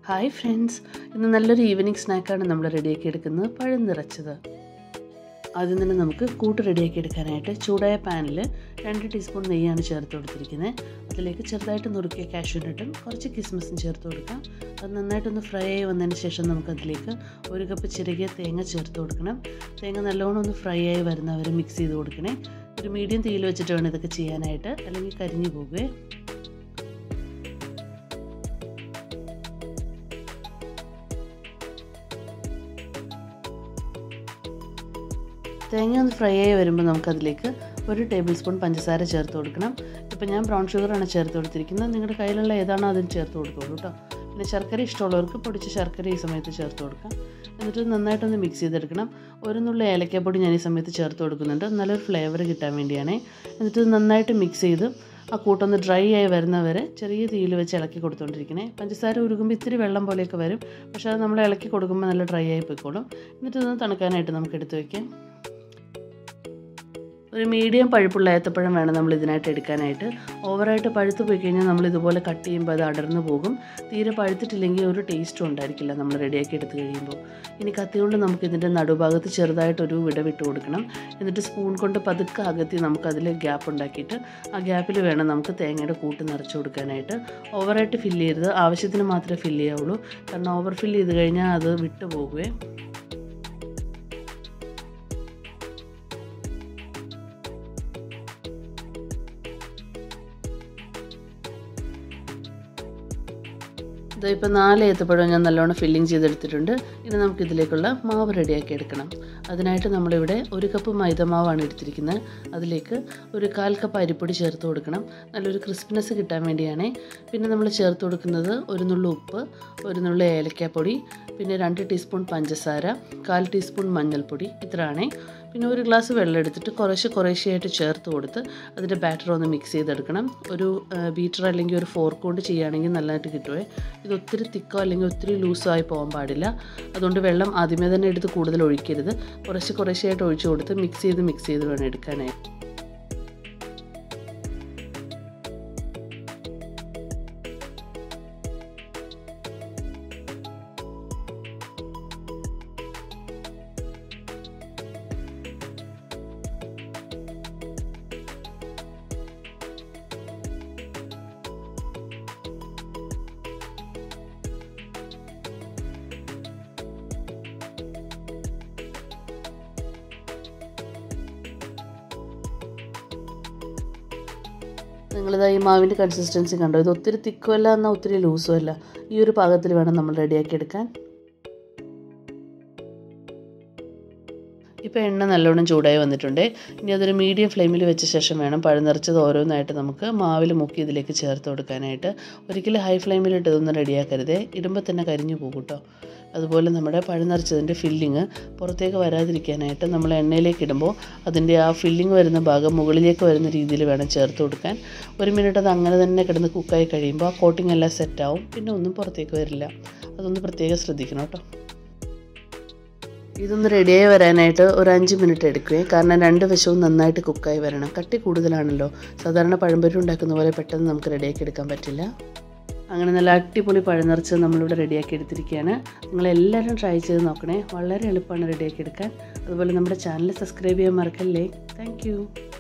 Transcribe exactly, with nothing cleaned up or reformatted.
Hi friends, ഇന്ന് നല്ലൊരു evening സ്നാക്കാണ് നമ്മൾ റെഡിയാക്കി എടുക്കുന്നത്, പഴം നിറച്ചത്. ആദ്യം തന്നെ നമുക്ക് കൂട്ട് റെഡിയാക്കി എടുക്കാനായിട്ട് ചൂടായ പാനിൽ രണ്ട് ടീസ്പൂൺ നെയ്യാണ് ചേർത്ത് കൊടുത്തിരിക്കുന്നത്. അതിലേക്ക് ചെറുതായിട്ട് നുറുക്കിയ കാഷ്യൂനട്ടും കുറച്ച് കിസ്മിസും ചേർത്ത് കൊടുക്കാം. അത് നന്നായിട്ടൊന്ന് ഫ്രൈ ആയി വന്നതിന് ശേഷം നമുക്കതിലേക്ക് ഒരു കപ്പ് ചിരകിയ തേങ്ങ ചേർത്ത് കൊടുക്കണം. തേങ്ങ നല്ലോണം ഒന്ന് ഫ്രൈ ആയി വരുന്നവരെ മിക്സ് ചെയ്ത് കൊടുക്കണേ. ഒരു മീഡിയം തീയിൽ വെച്ചിട്ട് വേണം ഇതൊക്കെ ചെയ്യാനായിട്ട്, അല്ലെങ്കിൽ കരിഞ്ഞു പോകുകയെ. തേങ്ങ ഒന്ന് ഫ്രൈ ആയി വരുമ്പോൾ നമുക്കതിലേക്ക് ഒരു ടേബിൾ സ്പൂൺ പഞ്ചസാര ചേർത്ത് കൊടുക്കണം. ഇപ്പോൾ ഞാൻ ബ്രൗൺ ഷുഗറാണ് ചേർത്ത് കൊടുത്തിരിക്കുന്നത്. നിങ്ങളുടെ കയ്യിലുള്ള ഏതാണോ അതിന് ചേർത്ത് കൊടുത്തോളൂ കേട്ടോ. പിന്നെ ശർക്കര ഇഷ്ടമുള്ളവർക്ക് പൊടിച്ച ശർക്കര ഈ സമയത്ത് ചേർത്ത് കൊടുക്കാം. എന്നിട്ട് നന്നായിട്ടൊന്ന് മിക്സ് ചെയ്തെടുക്കണം. ഒരു നുള്ളി ഏലക്കാപ്പൊടി ഞാൻ ഈ സമയത്ത് ചേർത്ത് കൊടുക്കുന്നുണ്ട്, നല്ലൊരു ഫ്ലേവർ കിട്ടാൻ വേണ്ടിയാണ്. എന്നിട്ട് നന്നായിട്ട് മിക്സ് ചെയ്ത് ആ കൂട്ടൊന്ന് ഡ്രൈ ആയി വരുന്നവരെ ചെറിയ തീയിൽ വെച്ച് ഇളക്കി കൊടുത്തുകൊണ്ടിരിക്കണേ. പഞ്ചസാര ഉരുകുമ്പോൾ ഇത്തിരി വെള്ളം പോലെയൊക്കെ വരും, പക്ഷേ അത് നമ്മൾ ഇളക്കി കൊടുക്കുമ്പോൾ നല്ല ഡ്രൈ ആയി പോയിക്കോളും. എന്നിട്ട് ഇതൊന്ന് തണുക്കാനായിട്ട് നമുക്ക് എടുത്ത് വയ്ക്കാം. ഒരു മീഡിയം പഴുപ്പുള്ള ഏത്തപ്പഴം വേണം നമ്മൾ ഇതിനായിട്ട് എടുക്കാനായിട്ട്. ഓവറായിട്ട് പഴുത്ത് പോയി കഴിഞ്ഞാൽ നമ്മൾ ഇതുപോലെ കട്ട് ചെയ്യുമ്പോൾ അത് അടർന്നു പോകും. തീരെ പഴുത്തിട്ടില്ലെങ്കിൽ ഒരു ടേസ്റ്റും ഉണ്ടായിരിക്കില്ല നമ്മൾ റെഡിയാക്കി എടുത്ത് കഴിയുമ്പോൾ. ഇനി കത്തി കൊണ്ട് നമുക്ക് ഇതിൻ്റെ നടുഭാഗത്ത് ചെറുതായിട്ടൊരു വിടവിട്ട് കൊടുക്കണം. എന്നിട്ട് സ്പൂൺ കൊണ്ട് പതുക്കെ അകത്തി നമുക്കതിൽ ഗ്യാപ്പ് ഉണ്ടാക്കിയിട്ട് ആ ഗ്യാപ്പിൽ വേണം നമുക്ക് തേങ്ങയുടെ കൂട്ട് നിറച്ച് കൊടുക്കാനായിട്ട്. ഓവറായിട്ട് ഫില്ല് ചെയ്യരുത്, ആവശ്യത്തിന് മാത്രമേ ഫില്ല് ചെയ്യാവുള്ളൂ. കാരണം ഓവർ ഫില്ല് ചെയ്ത് കഴിഞ്ഞാൽ അത് വിട്ടു പോകുകയെ. ഇപ്പോൾ നാല് ഏത്തപ്പഴം ഞാൻ നല്ലോണം ഫില്ലിങ് ചെയ്തെടുത്തിട്ടുണ്ട്. ഇനി നമുക്കിതിലേക്കുള്ള മാവ് റെഡിയാക്കി എടുക്കണം. അതിനായിട്ട് നമ്മളിവിടെ ഒരു കപ്പ് മൈദമാവാണ് എടുത്തിരിക്കുന്നത്. അതിലേക്ക് ഒരു കാൽ കപ്പ് അരിപ്പൊടി ചേർത്ത് കൊടുക്കണം, നല്ലൊരു ക്രിസ്പിനെസ് കിട്ടാൻ വേണ്ടിയാണ്. പിന്നെ നമ്മൾ ചേർത്ത് കൊടുക്കുന്നത് ഒരു നുള്ളു ഉപ്പ്, ഒരു നുള്ളു ഏലക്കാപ്പൊടി, പിന്നെ രണ്ട് ടീസ്പൂൺ പഞ്ചസാര, കാൽ ടീസ്പൂൺ മഞ്ഞൾപ്പൊടി, ഇത്രയാണേ. പിന്നെ ഒരു ഗ്ലാസ് വെള്ളം എടുത്തിട്ട് കുറേശ്ശെ കുറേശ്ശെയായിട്ട് ചേർത്ത് കൊടുത്ത് അതിൻ്റെ ബാറ്റർ ഒന്ന് മിക്സ് ചെയ്തെടുക്കണം. ഒരു ബീറ്റർ അല്ലെങ്കിൽ ഒരു ഫോർക്ക് കൊണ്ട് ചെയ്യുകയാണെങ്കിൽ നല്ലതായിട്ട് കിട്ടുമേ. ഇത് ഒത്തിരി തിക്കോ അല്ലെങ്കിൽ ഒത്തിരി ലൂസോ ആയി പോകാൻ പാടില്ല. അതുകൊണ്ട് വെള്ളം ആദ്യമേ തന്നെ എടുത്ത് കൂടുതൽ ഒഴിക്കരുത്. കുറേശ്ശെ കുറേശ്ശെയായിട്ട് ഒഴിച്ചു കൊടുത്ത് മിക്സ് ചെയ്ത് മിക്സ് ചെയ്ത് വേണം എടുക്കാനായിട്ട്. നിങ്ങളിത് ഈ മാവിൻ്റെ കൺസിസ്റ്റൻസി കണ്ടോ? ഇത് ഒത്തിരി തിക്കും അല്ല, എന്നാൽ ഒത്തിരി ലൂസും അല്ല. ഈ ഒരു പാകത്തിൽ വേണം നമ്മൾ റെഡിയാക്കി എടുക്കാൻ. ഇപ്പോൾ എണ്ണ നല്ലോണം ചൂടായി വന്നിട്ടുണ്ട്. ഇനി അതൊരു മീഡിയം ഫ്ലെയിമിൽ വെച്ച ശേഷം വേണം പഴം നിറച്ചത് ഓരോന്നായിട്ട് നമുക്ക് മാവിൽ മുക്കി ഇതിലേക്ക് ചേർത്ത് കൊടുക്കാനായിട്ട്. ഒരിക്കലും ഹൈ ഫ്ലെയിമിലിട്ട് ഇതൊന്നും റെഡിയാക്കരുതേ, ഇടുമ്പോൾ തന്നെ കരിഞ്ഞു പോകും കേട്ടോ. അതുപോലെ നമ്മുടെ പഴം നിറച്ചതിൻ്റെ ഫില്ലിങ് പുറത്തേക്ക് വരാതിരിക്കാനായിട്ട് നമ്മൾ എണ്ണയിലേക്ക് ഇടുമ്പോൾ അതിൻ്റെ ആ ഫില്ലിങ് വരുന്ന ഭാഗം മുകളിലേക്ക് വരുന്ന രീതിയിൽ വേണം ചേർത്ത് കൊടുക്കാൻ. ഒരു മിനിറ്റ് അത് അങ്ങനെ തന്നെ കിടന്ന് കുക്കായി കഴിയുമ്പോൾ ആ കോട്ടിംഗ് എല്ലാം സെറ്റാവും, പിന്നെ ഒന്നും പുറത്തേക്ക് വരില്ല. അതൊന്ന് പ്രത്യേകം ശ്രദ്ധിക്കണം കേട്ടോ. ഇതൊന്ന് റെഡിയായി വരാനായിട്ട് ഒരു അഞ്ച് മിനിറ്റ് എടുക്കുകയും, കാരണം രണ്ട് വശവും നന്നായിട്ട് കുക്കായി വരണം. കട്ടി കൂടുതലാണല്ലോ, സാധാരണ പഴംപൊരി ഉണ്ടാക്കുന്ന പോലെ പെട്ടെന്ന് നമുക്ക് റെഡിയാക്കി എടുക്കാൻ പറ്റില്ല. അങ്ങനെ നല്ല അടിപൊളി പഴം നിറച്ച് നമ്മളിവിടെ റെഡിയാക്കി എടുത്തിരിക്കുകയാണ്. നിങ്ങളെല്ലാവരും ട്രൈ ചെയ്ത് നോക്കണേ, വളരെ എളുപ്പമാണ് റെഡിയാക്കി എടുക്കാൻ. അതുപോലെ നമ്മുടെ ചാനൽ സബ്സ്ക്രൈബ് ചെയ്യാൻ മറക്കല്ലേ. താങ്ക്